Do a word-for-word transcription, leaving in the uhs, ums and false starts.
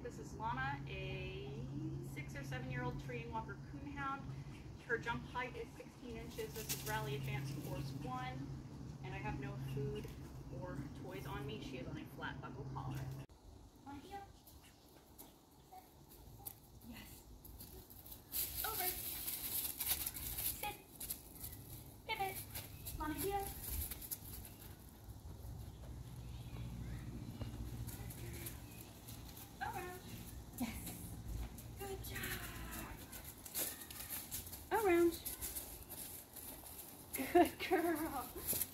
This is Lana, a six or seven year old Treeing Walker Coonhound. Her jump height is sixteen inches. This is Rally Advanced Course one, and I have no food or toys on me. She is on a flat buckle collar. On heel. Yes. Over. Sit. Pivot. Lana heel. Around. Yes. Good job. Around. Good girl.